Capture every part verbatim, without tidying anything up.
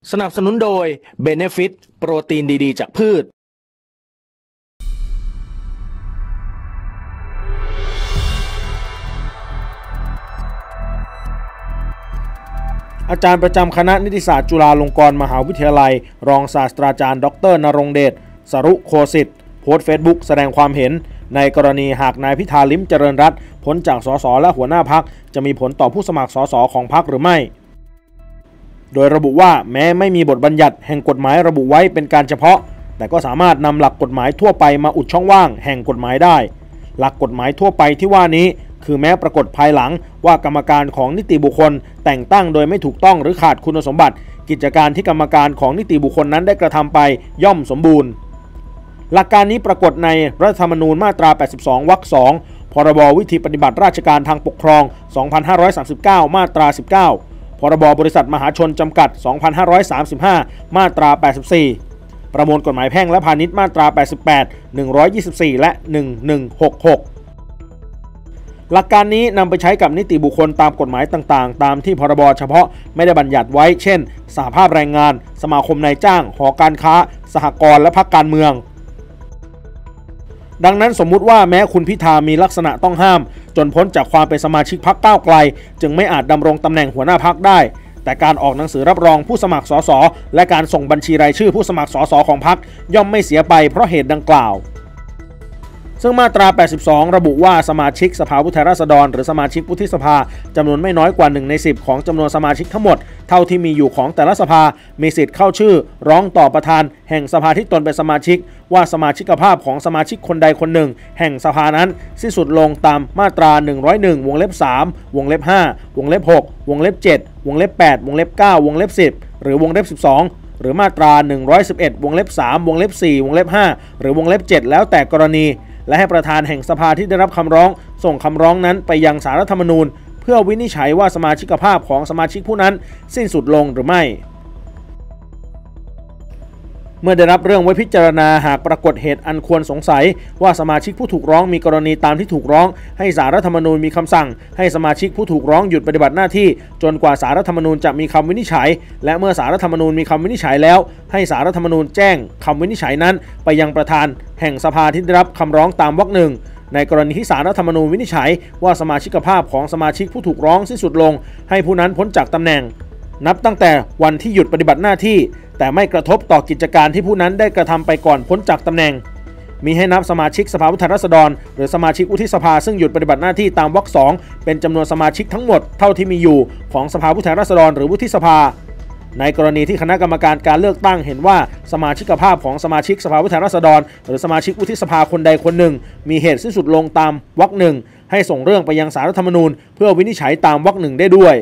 สนับสนุนโดย Benefit โปรตีนดีๆจากพืชอาจารย์ประจำคณะนิติศาสตร์จุฬาลงกรณ์มหาวิทยาลัยรองศาสตราจารย์ดรณรงค์เดชสรุโคสิทธิ์โพสต์เฟซบุ๊กแสดงความเห็นในกรณีหากนายพิธาลิ้มเจริญรัตน์พ้นจากสสและหัวหน้าพรรคจะมีผลต่อผู้สมัครสสของพรรคหรือไม่โดยระบุว่าแม้ไม่มีบทบัญญัติแห่งกฎหมายระบุไว้เป็นการเฉพาะแต่ก็สามารถนำหลักกฎหมายทั่วไปมาอุดช่องว่างแห่งกฎหมายได้หลักกฎหมายทั่วไปที่ว่านี้คือแม้ปรากฏภายหลังว่ากรรมการของนิติบุคคลแต่งตั้งโดยไม่ถูกต้องหรือขาดคุณสมบัติกิจการที่กรรมการของนิติบุคคลนั้นได้กระทำไปย่อมสมบูรณ์หลักการนี้ปรากฏในรัฐธรรมนูญมาตราแปดสิบสองวรรคสองพรบวิธีปฏิบัติราชการทางปกครองสองพันห้าร้อยสามสิบเก้ามาตราสิบเก้าพรบบริษัทมหาชนจำกัดสองพันห้าร้อยสามสิบห้ามาตราแปดสิบสี่ประมวลกฎหมายแพ่งและพาณิชย์มาตราแปดสิบแปด หนึ่งร้อยยี่สิบสี่และหนึ่งพันหนึ่งร้อยหกสิบหกหลักการนี้นำไปใช้กับนิติบุคคลตามกฎหมายต่างๆตามที่พรบเฉพาะไม่ได้บัญญัติไว้เช่นสหภาพแรงงานสมาคมนายจ้างหอการค้าสหกรณ์และพรรคการเมืองดังนั้นสมมุติว่าแม้คุณพิธามีลักษณะต้องห้ามจนพ้นจากความเป็นสมาชิกพรรคก้าวไกลจึงไม่อาจดำรงตำแหน่งหัวหน้าพรรคได้แต่การออกหนังสือรับรองผู้สมัครสสและการส่งบัญชีรายชื่อผู้สมัครสสของพรรคย่อมไม่เสียไปเพราะเหตุดังกล่าวซึ่งมาตราแปดสิบสองระบุว่าสมาชิกสภาผู้แทนราษฎรหรือสมาชิกวุฒิสภาจำนวนไม่น้อยกว่าหนึ่งในสิบของจำนวนสมาชิกทั้งหมดเท่าที่มีอยู่ของแต่ละสภามีสิทธิ์เข้าชื่อร้องต่อประธานแห่งสภาที่ตนเป็นสมาชิกว่าสมาชิกภาพของสมาชิกคนใดคนหนึ่งแห่งสภานั้นสิ้นสุดลงตามมาตราหนึ่งร้อยเอ็ดวงเล็บสามวงเล็บห้าวงเล็บหกวงเล็บเจ็ดวงเล็บแปดวงเล็บเก้าวงเล็บสิบหรือวงเล็บสิบสองหรือมาตราหนึ่งร้อยสิบเอ็ดวงเล็บสามวงเล็บสี่วงเล็บห้าหรือวงเล็บเจ็ดแล้วแต่กรณีและให้ประธานแห่งสภาที่ได้รับคำร้องส่งคำร้องนั้นไปยังศาลรัฐธรรมนูญเพื่อวินิจฉัยว่าสมาชิกภาพของสมาชิกผู้นั้นสิ้นสุดลงหรือไม่เมื่อได้รับเรื่องไว้พิจารณาหากปรากฏเหตุอันควรสงสัยว่าสมาชิกผู้ถูกร้องมีกรณีตามที่ถูกร้องให้ศาลรัฐธรรมนูญมีคำสั่งให้สมาชิกผู้ถูกร้องหยุดปฏิบัติหน้าที่จนกว่าศาลรัฐธรรมนูญจะมีคำวินิจฉัยและเมื่อศาลรัฐธรรมนูญมีคำวินิจฉัยแล้วให้ศาลรัฐธรรมนูญแจ้งคำวินิจฉัยนั้นไปยังประธานแห่งสภาที่ได้รับคำร้องตามวรรคหนึ่งในกรณีที่ศาลรัฐธรรมนูญวินิจฉัยว่าสมาชิกภาพของสมาชิกผู้ถูกร้องสิ้นสุดลงให้ผู้นั้นพ้นจากตำแหน่งนับตั้งแต่วันที่หยุดปฏิบัติหน้าที่แต่ไม่กระทบต่อกิจการที่ผู้นั้นได้กระทำไปก่อนพ้นจากตำแหน่งมีให้นับสมาชิกสภาผู้แทนราษฎรหรือสมาชิกวุฒิสภาซึ่งหยุดปฏิบัติหน้าที่ตามวรรคสองเป็นจำนวนสมาชิกทั้งหมดเท่าที่มีอยู่ของสภาผู้แทนราษฎรหรือวุฒิสภาในกรณีที่คณะกรรมการการเลือกตั้งเห็นว่าสมาชิกภาพของสมาชิกสภาผู้แทนราษฎรหรือสมาชิกวุฒิสภาคนใดคนหนึ่งมีเหตุสิ้นสุดลงตามวรรคหนึ่งให้ส่งเรื่องไปยังศาลรัฐธรรมนูญเพื่อวินิจฉัยตามวรรคหนึ่งได้ด้วย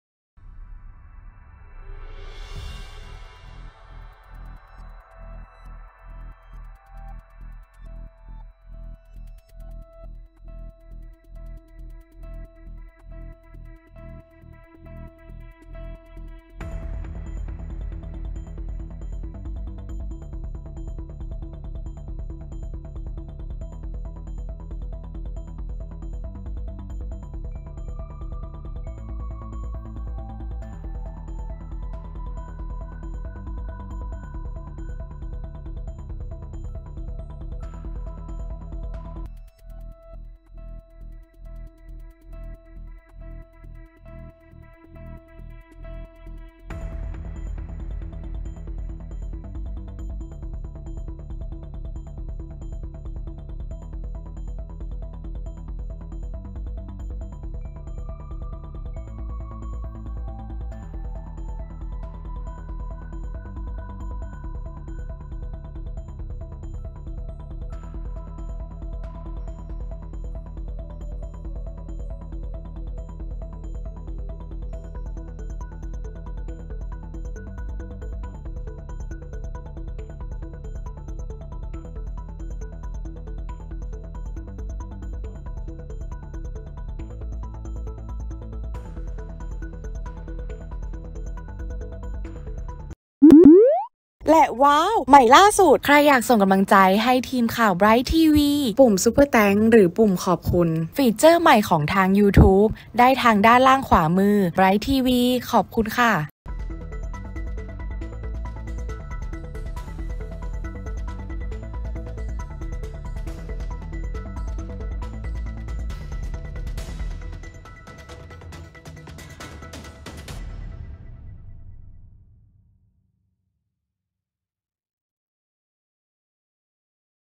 และว้าวใหม่ล่าสุดใครอยากส่งกำลังใจให้ทีมข่าว Bright ที วีปุ่มซุปเปอร์แตงหรือปุ่มขอบคุณฟีเจอร์ใหม่ของทาง YouTube ได้ทางด้านล่างขวามือ Bright ที วี ขอบคุณค่ะ